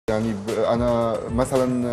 يعني انا مثلا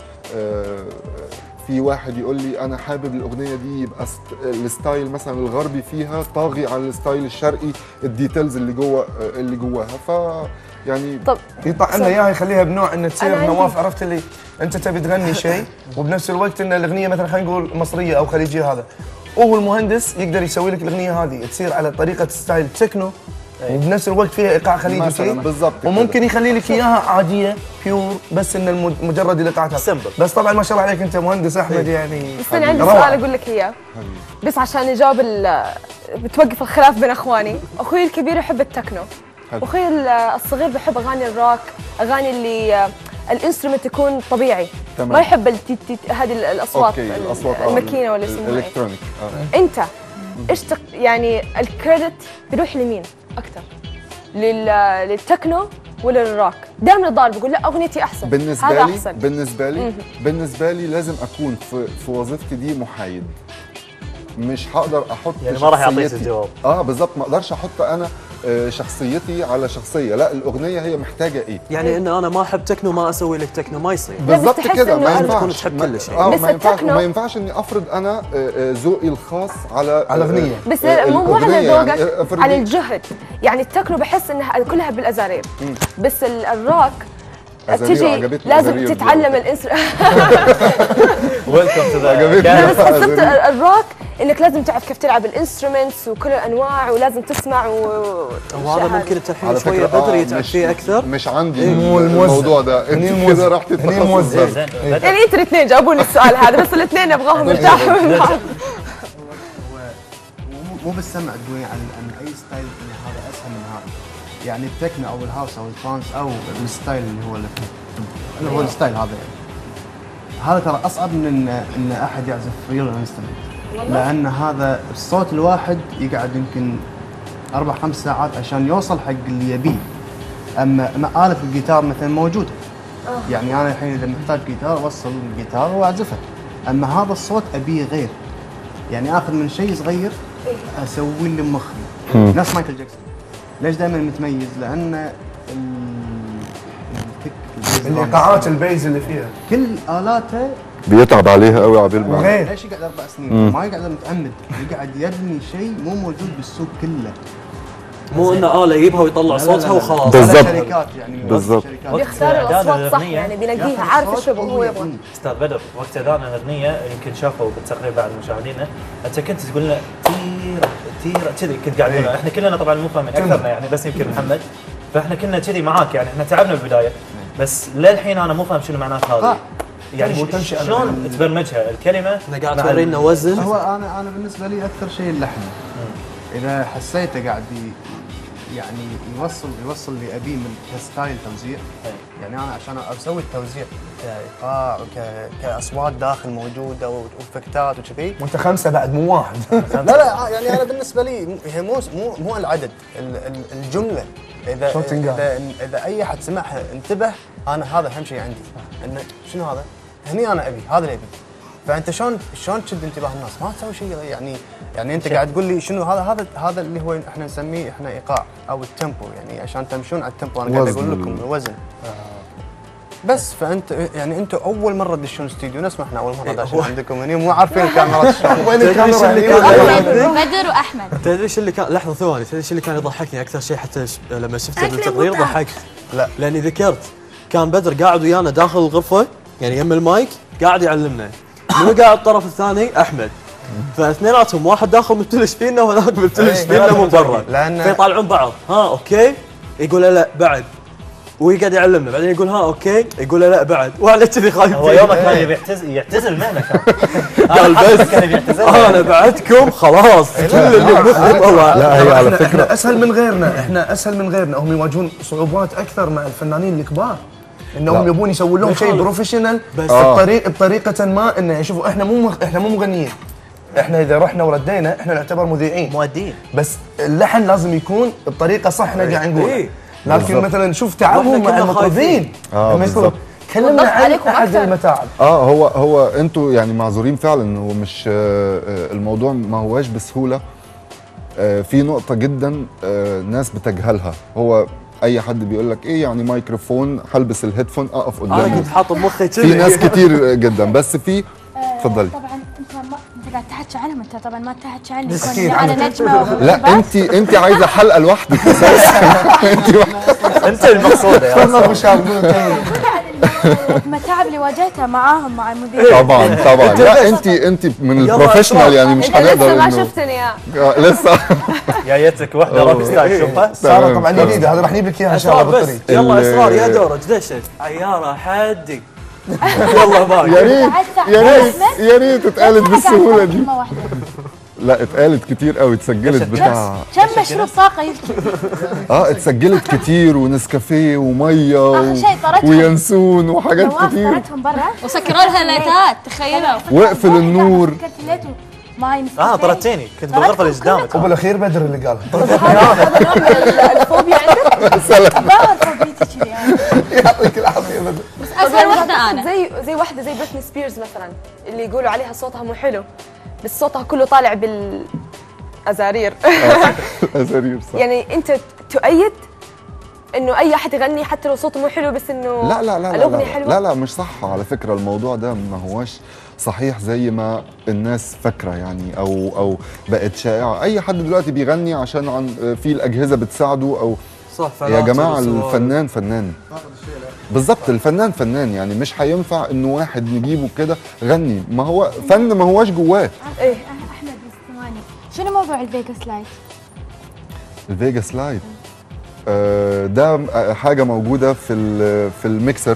في واحد يقول لي انا حابب الاغنيه دي يبقى الستايل مثلا الغربي فيها طاغي على الستايل الشرقي، الديتيلز اللي جواها، ف يعني طب يطلع لنا اياها يخليها بنوع ان تصير نواف. عرفت اللي انت تبي تغني شيء وبنفس الوقت ان الاغنيه مثلا خلينا نقول مصريه او خليجيه، هذا هو المهندس يقدر يسوي لك الاغنيه هذه تصير على طريقه ستايل تكنو وبنفس الوقت فيها ايقاع خليجي مثلا بالضبط، وممكن يخلي لك اياها عاديه بيور بس ان مجرد الايقاعات سمبل. بس طبعا ما شاء الله عليك انت مهندس احمد يعني. بس انا عندي سؤال اقول لك اياه بس عشان نجاوب بتوقف الخلاف بين اخواني. اخوي الكبير يحب التكنو واخوي الصغير بحب اغاني الروك، اغاني اللي الانسترومنت يكون طبيعي. تمام. ما يحب هذه الاصوات الماكينه ولا يسموها الالكترونيك. انت ايش يعني الكريدت بيروح لمين اكثر؟ للتكنو ولا للروك؟ دائما الضارب بقول لا اغنيتي احسن، هذا احسن. بالنسبه لي لازم اكون في وظيفتي دي محايد، مش هقدر احط يعني ما راح يعطيك الجواب. بالظبط، ما اقدرش احط انا شخصيتي على شخصيه، لا الاغنيه هي محتاجه ايه. يعني ان انا ما احب تكنو ما اسوي لك تكنو، ما يصير بالظبط كده، ما ينفعش تحب كل شيء. ما ينفعش اني افرض انا ذوقي الخاص على اغنيه. بس مو على ذوقك، على الجهد. يعني التكنو بحس انها كلها بالازارير، بس الروك تجي لازم تتعلم ويلكم تو ذا. بس حسبت الروك انك لازم تعرف كيف تلعب الانسترومنتس وكل الانواع ولازم تسمع وهذا ممكن انت الحين شويه بدري يتعب فيه اكثر. مش عندي الموضوع ده، انت كده رحتي التخصص. يعني انتوا الاثنين جاوبوني السؤال هذا، بس الاثنين ابغاهم يرتاحوا من بعض. مو بالسمع تقولين عن اي ستايل ان هذا اسهل من هذا. يعني التكنو او الهاوس او الترانس او الستايل اللي هو الستايل هذا، يعني هذا ترى اصعب من ان احد يعزف ريل انسترومنت، لان هذا الصوت الواحد يقعد يمكن 4-5 ساعات عشان يوصل حق اللي يبيه. اما آلة الجيتار مثلا موجوده، يعني انا الحين اذا محتاج جيتار اوصل الجيتار واعزفه، اما هذا الصوت ابيه غير، يعني اخذ من شيء صغير اسوي له مخي. نفس مايكل جاكسون ليش دائما متميز؟ لان الايقاعات البيز اللي فيها كل الاته بيتعب عليها قوي عبيل ما ليش يقعد 4 سنين؟ ما يقعد متعمد، يقعد يبني شيء مو موجود بالسوق كله. مو انه آلة يجيبها ويطلع صوتها وخلاص. بالضبط. شركات يعني بالضبط. بيختار الاصوات صح، يعني بيلاقيها عارف ايش هو يبغى. استاذ بدر، وقت اذان الاغنيه يمكن شافوا بالتقرير بعد مشاهدينا، انت كنت تقول لنا تيره كذي، كنت قاعد تقول احنا كلنا طبعا مو فاهمين اكثرنا يعني، بس يمكن محمد، فاحنا كنا كذي معاك يعني، احنا تعبنا بالبدايه بس للحين انا مو فاهم شنو معنات هذه. يعني شلون تبرمجها الكلمه؟ احنا قاعد تورينا وزن. هو انا بالنسبه لي اكثر شيء اللحن. اذا حسيته قاعد يعني يوصل اللي ابيه من كستايل توزيع، يعني انا عشان اسوي التوزيع كايقاع كاصوات داخل موجوده وفكتات وكذي. وانت 5 بعد مو 1. لا يعني انا بالنسبه لي هي مو العدد، الجمله. اذا اي احد سمعها انتبه، انا هذا اهم شيء عندي، انه شنو هذا؟ هني انا ابي هذا اللي ابي. فانت شلون تشد انتباه الناس؟ ما تسوي شيء يعني انت قاعد تقول لي شنو هذا اللي هو احنا نسميه احنا ايقاع او التيمبو، يعني عشان تمشون على التيمبو. انا قاعد اقول لكم الوزن. بس فانت يعني انتم اول مره تدشون استديو، نسمع احنا اول مره داشين عندكم هنا مو عارفين الكاميرات شلون. وين الكاميرا؟ بدر واحمد. تدري ايش اللي كان، لحظه ثواني، تدري ايش اللي كان يضحكني اكثر شيء حتى لما شفته بالتقرير ضحكت؟ لا لاني ذكرت كان بدر قاعد ويانا داخل الغرفه، يعني يم المايك قاعد يعلمنا، منو قاعد الطرف الثاني؟ احمد. فاثنيناتهم واحد داخل مبتلش فينا وهذاك مبتلش فينا من برا، فيطالعون بعض. اوكي، يقول لا بعد، ويقعد يعلمنا، بعدين يقول اوكي، يقول لا بعد، وعلى كذي خايف. هو يومك كان يعتزل المهنه كان. قال بس انا بعدكم خلاص كل اللي بمخهم. لا هي على فكره احنا اسهل من غيرنا، هم يواجهون صعوبات اكثر مع الفنانين الكبار، انهم يبون يسوون لهم شيء بروفيشنال بس بطريقه ما، انه شوفوا احنا مو مغنيين، احنا اذا رحنا وردينا احنا نعتبر مذيعين مؤدين، بس اللحن لازم يكون بطريقه صح احنا قاعد نقول. لكن مثلا شوف تعبهم مع المطربين كلمنا عن احد المتاعب. هو انتوا يعني معذورين فعلا، ومش الموضوع ما هواش بسهوله. في نقطه جدا ناس بتجهلها، هو اي حد بيقول لك ايه يعني مايكروفون، هلبس الهيدفون اقف انا قدامه. كنت حاطط بمخي كذي. في ناس كتير جدا، بس في تفضلي. طبعا انت قاعد تحكي عنهم، انت طبعا ما تحكي عني مسكين. انا نجمه لا انت عايزه حلقه لوحدك اساسا. انت المقصوده يا والله مش عارف. المتاعب اللي واجهتها معاهم مع المذيع. طبعا لا انت من البروفيشنال يعني مش إذا هنقدر لسه ما انه شفتني يا لسه. جايتك واحده روك ستار شوفها. ساره طبعا جديده، هذا راح نجيب لك اياها ان شاء الله اسرار بس. بالطريق. يلا اسرار يا دورك دشت عياره حدي. يلا باي. يا ريت اتقالت بالسهوله دي. كلمة واحدة. لا اتقالت كتير قوي، اتسجلت بتاع كم مشروب طاقه يمكن. اتسجلت كتير، ونسكافيه وميه آخر شيء طردتهم. وينسون وحاجات نواف كتير. طردتهم برا وسكروا لها لايتات تخيلوا. واقفل النور. فكرت ليتو ماي نسكافيه. طردتيني كنت بالغرفه اللي قدامك. وبالاخير بدر اللي قالها. هذا نوع من الفوبيا عندك؟ ظاهر فوبيتي كذي يعني. يعطيك العافيه بدر. بس اسهل وحده انا. زي واحده زي بريتني سبيرز مثلا، اللي يقولوا عليها صوتها مو حلو، بس صوتها كله طالع بالازارير. أزارير صح. يعني انت تؤيد انه اي احد يغني حتى لو صوته مو حلو، بس انه لا الاغنيه حلوه؟ لا مش صح على فكره. الموضوع ده ما هوش صحيح زي ما الناس فاكره يعني، او بقت شائعه. اي حد دلوقتي بيغني عشان في الاجهزه بتساعده او صح. يا جماعه الفنان فنان بالظبط. الفنان فنان يعني، مش هينفع انه واحد نجيبه كده غني، ما هو فن ما هوش جواه. ايه احمد بس ثواني، شنو موضوع الفيجاس لايت؟ الفيجاس لايت ده حاجه موجوده في الميكسر.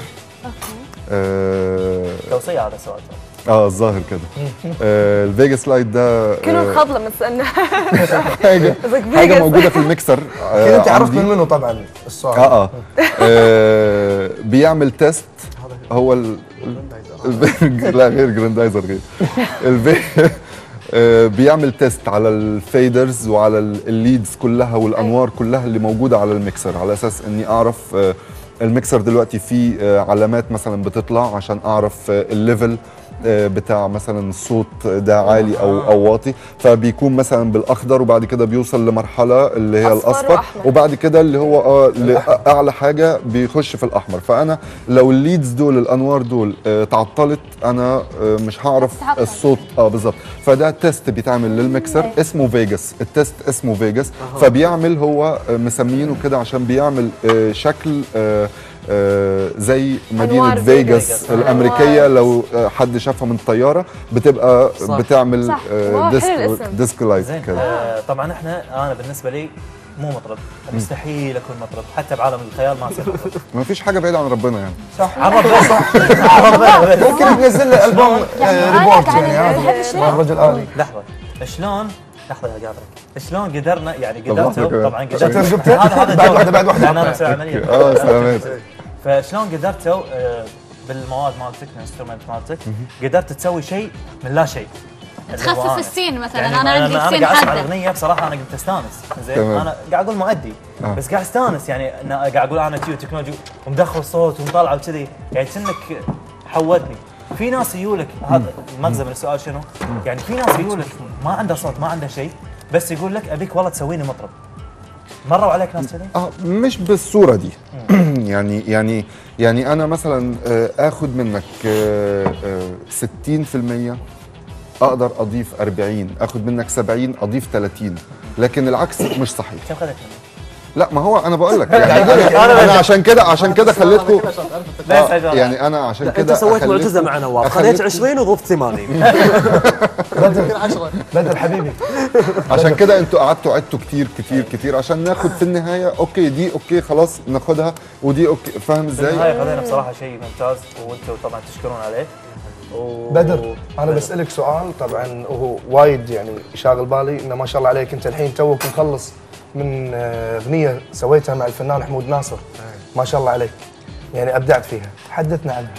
توصيه على السؤال. الظاهر كده. الفيجاس لايت ده كله انخض لما سالنا. حاجه موجوده في الميكسر. كذا انت عرفت من منه طبعا السؤال. بيعمل تيست. هو لا غير جراندايزر غير بيعمل تيست على الفيدرز وعلى الليدز كلها والانوار كلها اللي موجوده على الميكسر، على اساس اني اعرف الميكسر دلوقتي فيه علامات مثلا بتطلع عشان اعرف الليفل بتاع مثلا الصوت ده عالي او واطي. فبيكون مثلا بالاخضر، وبعد كده بيوصل لمرحله اللي هي الاصفر، وبعد كده اللي هو اعلى حاجه بيخش في الاحمر. فانا لو الليدز دول الانوار دول تعطلت انا مش هعرف الصوت. بالظبط. فده تيست بيتعمل للميكسر اسمه فيجاس. التيست اسمه فيجاس. فبيعمل هو مسمينه كده عشان بيعمل شكل زي مدينة فيجاس الأمريكية. لو حد شافها من الطيارة بتبقى صح. بتعمل ديسك لايت كده. طبعا انا بالنسبه لي مو مطرب، ومستحيل اكون مطرب، حتى بعالم الخيال ما اصير مطرب. ما فيش حاجة بعيدة عن ربنا يعني. صح. عن ربنا صح. عن ربنا. ممكن تنزل له البوم ريبورت يعني عادي مع الرجل آلي. لحظة لحظة يا جابر، شلون قدرنا يعني قدرتوا طبعا قدرتوا هذا بعد واحدة انا مسوي عملية. سلامات. فشلون قدرتوا بالمواد مالتك الانسترومنت مالتك قدرت تسوي شيء من لا شيء؟ تخفف السين مثلا. يعني انا عندي انا السين قاعد اسمع حاده. الاغنيه بصراحه انا كنت استانس زين. انا قاعد اقول مؤدي بس قاعد استانس يعني قاعد اقول انا تكنولوجي ومدخل صوت ومطلع وكذي يعني كأنك حودني. في ناس يقولك هذا المغزى من السؤال شنو؟ يعني في ناس يقولك ما عنده صوت ما عنده شيء بس يقول لك ابيك والله تسويني مطرب. مروا عليك ناس كذي؟ مش بالصورة دي. يعني أنا مثلا آخد منك 60%، أقدر أضيف 40، آخد منك 70 أضيف 30، لكن العكس مش صحيح. كم خذت مني؟ لا ما هو انا بقول لك يعني انا عشان كده خليتكم يعني انا عشان كده انت سويت معجزه مع نواف، خليت 20 وضفت 80. بدر حبيبي عشان كده انتوا قعدتوا عدتوا كتير عشان ناخد في النهايه اوكي دي اوكي خلاص ناخدها ودي اوكي. فاهم ازاي؟ في النهايه خذينا بصراحه شيء ممتاز وانتم طبعا تشكرون عليه. بدر انا بسالك سؤال طبعا وهو وايد يعني شاغل بالي، انه ما شاء الله عليك انت الحين توك مخلص من اغنيه سويتها مع الفنان حمود ناصر، ما شاء الله عليك يعني ابدعت فيها، حدثنا عنها.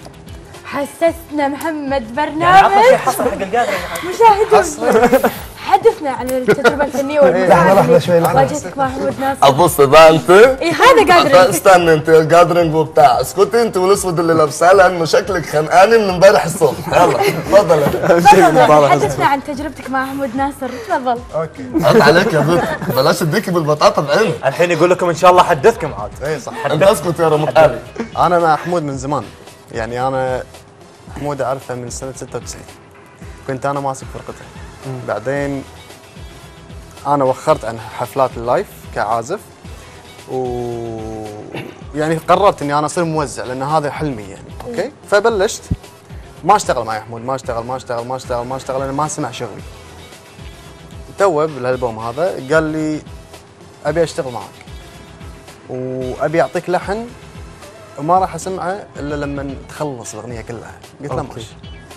حسسنا محمد يعني برنامج حصل حق القادر مشاهدين حدثنا عن التجربه الفنيه لحظه شوي لحظه. واجهتك مع محمود ناصر. ابص اذا انت اي هذا قادر. استنى انت جادرينج وبتاع، اسكتي انت والاسود اللي لابساه لانه شكلك خنقاني من امبارح الصبح. يلا تفضل. حدثنا عن تجربتك مع محمود ناصر، تفضل. اوكي حط عليك يا بنت، بلاش اديكي بالبطاطا بعينك. الحين يقول لكم ان شاء الله حدثكم عاد. اي صح. انت اسكت يا رمضان. انا مع حمود من زمان، يعني انا حمود اعرفه من سنه 96، كنت انا ماسك فرقته. بعدين انا وخرت عن حفلات اللايف كعازف، يعني قررت اني انا اصير موزع لان هذا حلمي يعني. اوكي، فبلشت ما اشتغل مع حمود، ما اشتغل لان ما سمع شغلي. تو بالالبوم هذا قال لي ابي اشتغل معك وابي اعطيك لحن وما راح اسمعه الا لما تخلص الاغنيه كلها. قلت له ماشي.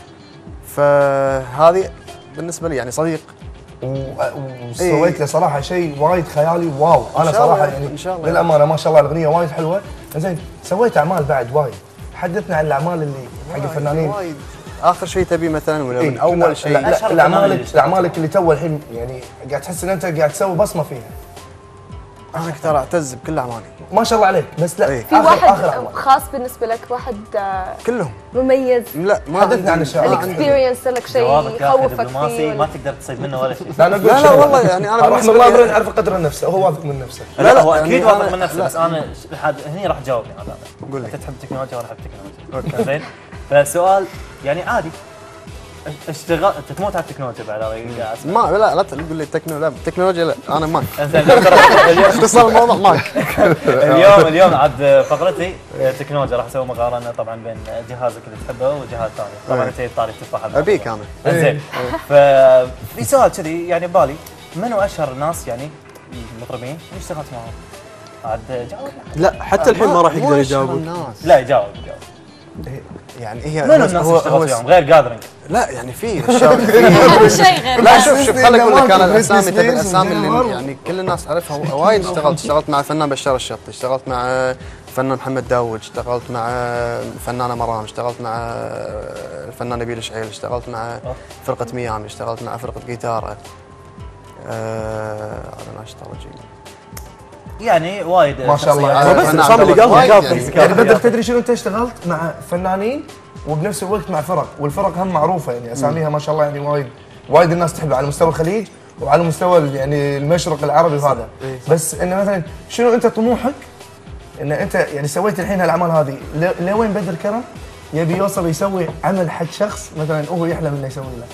فهذه بالنسبه لي يعني صديق. وسويت له صراحه شيء وايد خيالي. واو انا صراحه يعني إن شاء الله. للامانه ما شاء الله الاغنيه وايد حلوه. زين سويت اعمال بعد وايد، حدثنا عن الاعمال اللي حق الفنانين. وايد. اخر شيء تبي مثلا ولا من إيه؟ اول شيء؟ الاعمالك اللي تو الحين يعني قاعد تحس ان انت قاعد تسوي بصمه فيها. انا ترى اعتز بكل اعمالي ما شاء الله عليك. بس لا إيه. في واحد خاص بالنسبه لك، واحد كلهم مميز. لا ما حدثنا عن الشيء. الاكسبيرينس لك شيء جوابك يا يخوفك دبلوماسي فيه. ما تقدر تصيد منه ولا شيء. لا والله يعني انا رحمه الله ابراهيم يعرف قدر نفسه، هو واثق من نفسه. لا هو يعني اكيد أنا- واثق من نفسه، لا. بس انا هني راح تجاوبني على هذا. قول لي. انت تحب التكنولوجيا وانا احب التكنولوجيا. زين، فالسؤال يعني عادي اشتغل انت تموت على التكنولوجيا بعد هذا. ما لا تقول لي لا التكنولوجيا لا انا ماك. زين اختصار الموضوع ماك. اليوم عاد فقرتي تكنولوجيا، راح اسوي مقارنه طبعا بين جهازك اللي تحبه وجهاز ثاني. طبعا انت طاري التفاحه ابيك انا. زين، ففي سؤال كذي يعني ببالي، منو اشهر الناس يعني المطربين اللي اشتغلت معهم؟ عاد جاوب. لا حتى الحين ما راح يقدر يجاوب. لا يجاوب. يعني هي منو الناس اللي اشتغلت وياهم غير جاذرينج؟ لا يعني في اشياء اهم شيء غير لا شوف خليني اقول لك انا الاسامي تبي الاسامي اللي يعني كل الناس عارفها وايد. اشتغلت مع الفنان بشار الشطي، اشتغلت مع الفنان محمد داوود، اشتغلت مع الفنانه مرام، اشتغلت مع الفنان نبيل شعيل، اشتغلت مع فرقه ميامي، اشتغلت مع فرقه جيتاره. انا اشتغل يعني وايد ما شاء الله. شخصيات. بس الاسامي اللي قالها يعني بدر تدري شنو انت اشتغلت مع فنانين وبنفس الوقت مع فرق، والفرق هم معروفه يعني اساميها ما شاء الله يعني وايد الناس تحبها على مستوى الخليج وعلى مستوى يعني المشرق العربي وهذا. بس انه مثلا شنو انت طموحك ان انت يعني سويت الحين هالاعمال هذه لوين بدر كرم يبي يوصل يسوي عمل حق شخص مثلا هو يحلم انه يسوي له؟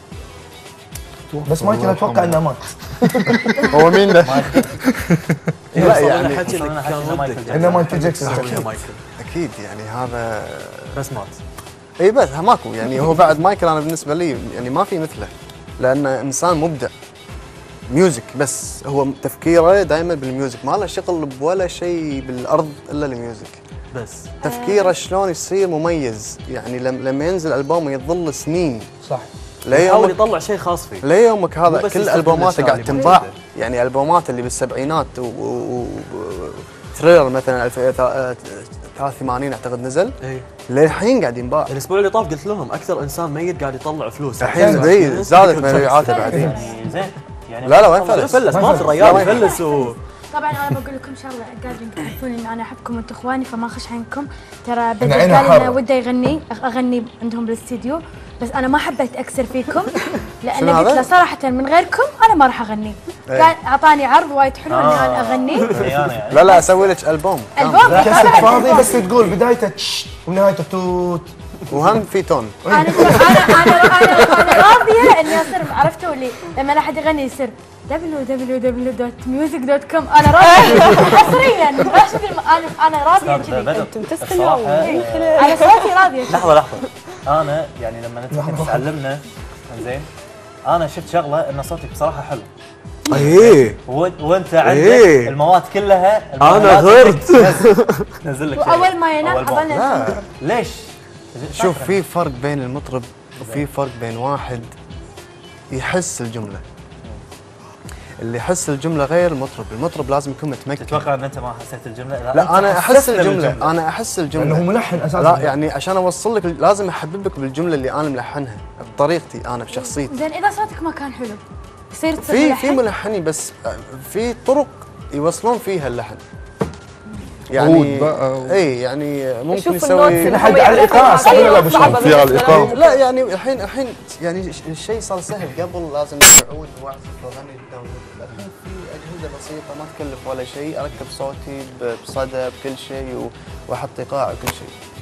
بس مايكل اتوقع انه مات. هو مين ده؟ لا يعني الحكي اللي كان ودك انه مايكل جاكسون. اكيد يعني هذا بس مات. اي بس ماكو يعني هو بعد مايكل انا بالنسبه لي يعني ما في مثله لانه انسان مبدع ميوزك، بس هو تفكيره دائما بالميوزك، ما له شغل بولا شيء بالارض الا الميوزك. بس تفكيره شلون يصير مميز، يعني لما ينزل البوم يظل سنين صح. يحاول يطلع شيء خاص فيه. ليومك هذا كل البوماته قاعد الأشياء تنباع، يعني البومات اللي بالسبعينات ثريلر مثلا 83 اعتقد نزل للحين قاعد ينباع. الاسبوع اللي طاف قلت لهم اكثر انسان ميت قاعد يطلع فلوس الحين زادت مبيعاته بعدين. يعني زين يعني لا وين فلس ما في الريال يفلس طبعا انا بقول لكم شغله، قادرين تعرفون ان انا احبكم وانتم اخواني فما اخش عنكم. ترى بدر قال انه وده يغني اغني عندهم بالاستديو، بس انا ما حبيت اكسر فيكم لان قلت له صراحه من غيركم انا ما راح اغني. قال اعطاني عرض وايد حلو اني انا اغني. لا اسوي لك البوم كاسيت فاضي بس تقول بدايته ونهايته توت وهم في تون. انا راضيه اني اصير عرفتوا اللي لما لا احد يغني يصير www.music.com انا راضيه حصريا انا راضيه كذي. انتم تستمعون على صوتي راضيه. لحظه انا يعني لما انت كنت تعلمنا زين انا شفت شغله ان صوتك بصراحه حلو. ايه وانت عندك المواد كلها. انا غرت نزل لك واول ما ينام اظل ليش؟ شوف في فرق بين المطرب وفي فرق بين واحد يحس الجمله. اللي يحس الجمله غير المطرب لازم يكون متمكن. تتوقع ان انت ما حسيت الجمله؟ لا انا احس الجمله انا احس الجمله لانه ملحن اساسا. لا يعني عشان اوصل لك لازم احببك بالجمله اللي انا ملحنها بطريقتي انا بشخصيتي. زين اذا صوتك ما كان حلو يصير تصير في ملحن؟ ملحنين بس في طرق يوصلون فيها اللحن. عود بقى اي يعني ممكن يشوف يسوي النوتس اللي حد هم على يعرفها الإيقاع صح ولا لا صعبة بشوف؟ بالنسبة في على لهم. الإيقاع. لا يعني الحين يعني الشيء صار سهل. قبل لازم اعود واعزف واغني قدام. الحين في اجهزه بسيطه ما تكلف ولا شيء، اركب صوتي بصدى بكل شيء واحط ايقاع وكل شيء.